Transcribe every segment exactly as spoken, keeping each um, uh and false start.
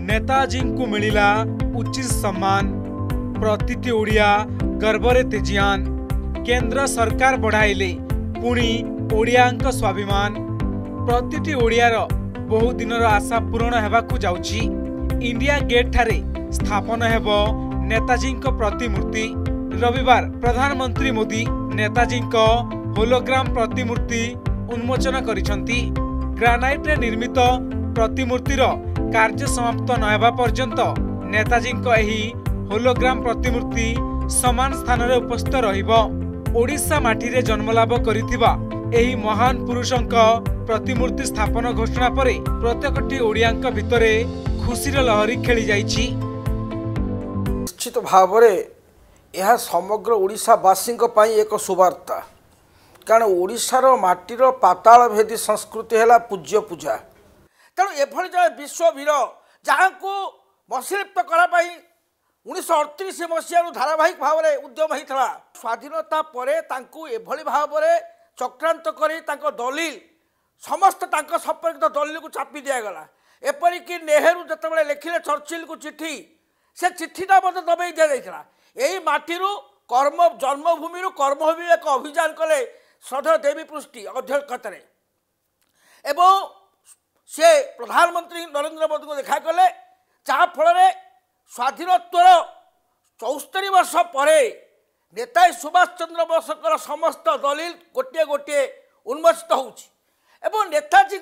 नेताजी को मिलिला उचित सम्मान। प्रतिटी ओडिया गर्वरे तेजियान। केंद्र सरकार बढ़ाइले पुणी ओडियांक स्वाभिमान। प्रतिटी ओडियार बहु दिनर आशा पूरण हेबाकु जाउछि। इंडिया गेट ठारे स्थापन हेबो नेताजी प्रतिमूर्ति। रविवार प्रधानमंत्री मोदी नेताजी होलोग्राम प्रतिमूर्ति उन्मोचन करिसंती। ग्रानाइट रे निर्मित प्रतिमूर्तिर कार्य समाप्त नहेबा पर्यंत नेताजी एही होलोग्राम प्रतिमूर्ति समान स्थान रे उपस्थित रहिबो। ओडिशा माटी रे जन्मलाभ करिथिबा एही महान पुरुषंक प्रतिमूर्ति स्थापन घोषणा परे प्रत्येकटी ओडियांक भितरे खुशीर लहरी खेली जाइछि। निश्चित भाव रे यह समग्र ओडिशावासी एक शुभवार्ता। कारण ओडिशार माटीर पाताल भेदी संस्कृति है पूज्य पूजा। तेणु एभली जड़े विश्ववीर जहाँ को मसीलिप्त कराई उन्नीस अड़तीस मसीह धारावाहिक भाव में उद्यम होता। स्वाधीनता परे तांकु एभली भाव में चक्रांत करी तांको दलिल समस्त तांको संपर्कित दलिल को चापी दिगला। एपरिक नेहरू जिते लिखिले चर्चिल को चिठी से चिठीटा मत दबाई दि जाता। यही माटी कर्म जन्मभूमि कर्मभूमि एक अभियान कले श्रद्धा देवी पृष्टि अध्यक्षता एवं से प्रधानमंत्री नरेंद्र मोदी को देखा कले जहाँफल स्वाधीनोत्तर चौस्तरी वर्ष पर नेताजी सुभाष चंद्र बोसकर समस्त दलिल गोटे गोटे उन्मोचित हो नेताजी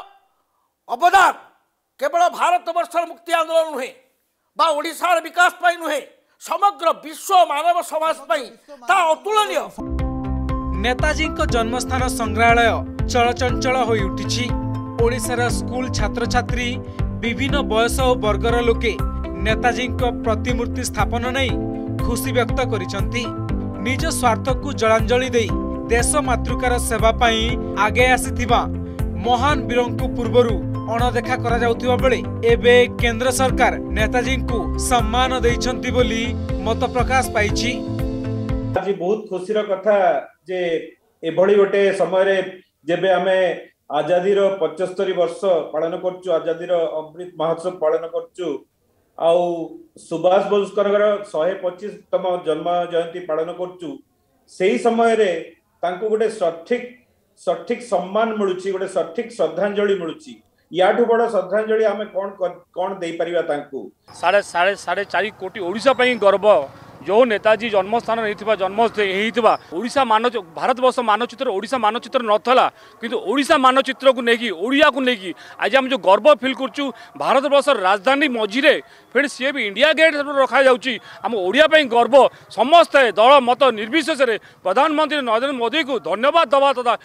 अवदान केवल भारत वर्षर मुक्ति आंदोलन नुहे बा ओडिशार विकास पाई नुहे समग्र विश्व मानव समाज ता अतुलनीय। नेताजी जन्मस्थान संग्रहालय चलचंचल हो उठी। ओडिशार स्कूल छात्र छात्री विभिन्न बयस और वर्गर लोके नेताजी प्रतिमूर्ति स्थापन नहीं खुशी व्यक्त करिसंती। निज स्वार्थ को जलांजलि दे देश मातृकार सेवा पाई आगे आसीथिबा महान वीरंकु पूर्वरु अणदेखा करा जाउथिबा बेले एबे केंद्र सरकार नेताजी को सम्मान दैछंती बोली मत प्रकाश पाइछि। आज बहुत खुशीर कथा जे एभली गोटे समय रे जेबे आमे आजादीर पचहत्तर वर्ष पालन करचु आजादीर अमृत महोत्सव पालन करचु आउ सुभाष बोसकर एक सौ पच्चीस तम जन्म जयंती पालन करचु। सेही समय रे तांको गोटे सठिक सठिक सम्मान मिलुछि गोटे सठिक श्रद्धांजलि मिलुछि। याठू बड़ श्रद्धांजलि आमे कोन कोन देई परिबा तांको। साढ़े साढ़े साढ़े चार कोटी ओडिशा पई गर्व जो नेताजी जन्मस्थान नहीं जन्म ओडिशा मान भारतवर्ष मानचित्र ओडिशा मानचित्र नथला किंतु ओडिशा मानचित्र को लेकिन ओडिया को लेकिन आज आम जो गर्व फिल करचु भारतवर्ष राजधानी मझीरे फिर सी भी इंडिया गेट रखा जाउची आम ओडिया पई गर्व समस्त दल मत निर्विशेष प्रधानमंत्री नरेंद्र मोदी को धन्यवाद दवा तथा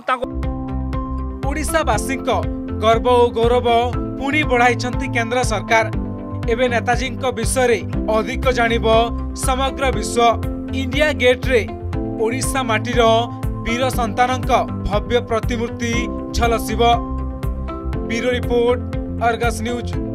ओडिशावासी गर्व और गौरव पुणी बढ़ाई केंद्र सरकार। एवं नेताजी विषय अधिक जानिब समग्र विश्व। इंडिया गेट रे ओडिशा माटीर वीर संतानक भव्य प्रतिमूर्ति झलसिब। Bureau report, Argus news.